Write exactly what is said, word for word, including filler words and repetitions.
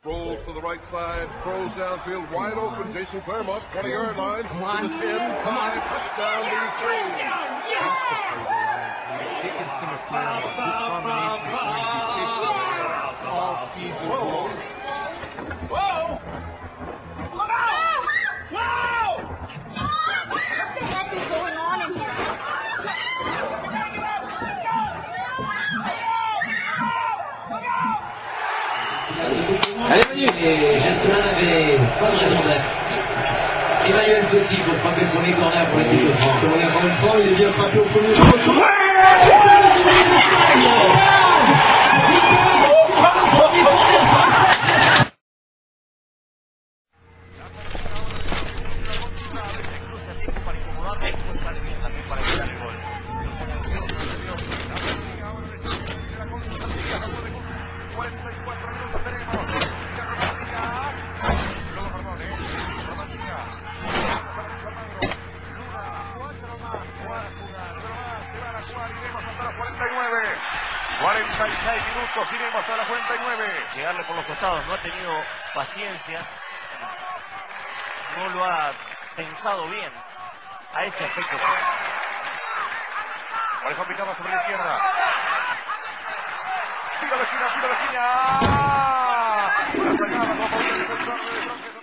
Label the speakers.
Speaker 1: Rolls to the right side, throws downfield, wide open. Jason Claremont, twenty-yard line, to the ten, five, touchdown, D C. All season long. Whoa!
Speaker 2: Look out! Whoa! What the heck is going on in here?
Speaker 3: Allez Manu, et Gestolan n'avait pas de raison d'être. Emmanuel Petit pour frapper le premier corner pour l'équipe de France.
Speaker 4: Encore une fois, il est bien frappé au premier jeu.
Speaker 5: cuarenta y seis minutos, iremos hasta la cuarenta y nueve.
Speaker 6: Llegarle por los costados, no ha tenido paciencia, no lo ha pensado bien a ese aspecto.
Speaker 5: Parejo picaba sobre la izquierda. Tiro de esquina, tiro de esquina. La sacada, como